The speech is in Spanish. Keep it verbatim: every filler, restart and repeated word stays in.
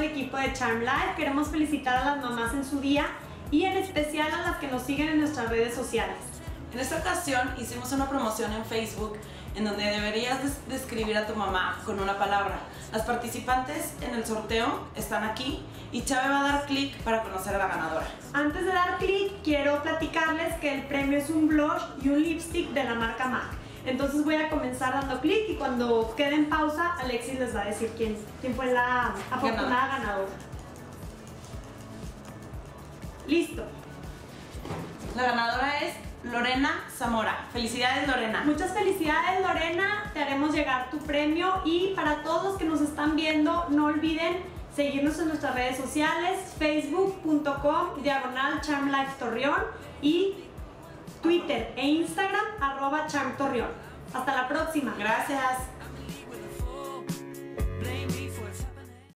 el equipo de Charm Life queremos felicitar a las mamás en su día y en especial a las que nos siguen en nuestras redes sociales. En esta ocasión hicimos una promoción en Facebook en donde deberías des describir a tu mamá con una palabra. Las participantes en el sorteo están aquí y Chave va a dar clic para conocer a la ganadora. Antes de dar clic, quiero platicarles que el premio es un blush y un lipstick de la marca MAC. Entonces voy a comenzar dando clic y cuando quede en pausa, Alexis les va a decir quién, quién fue la afortunada ganadora. Listo. La ganadora es Lorena Zamora. Felicidades, Lorena. Muchas felicidades, Lorena. Te haremos llegar tu premio y para todos los que nos están viendo, no olviden seguirnos en nuestras redes sociales, facebook punto com diagonal Charm Life Torreón y Twitter e Instagram arroba Charm Torreón. Hasta la próxima. Gracias.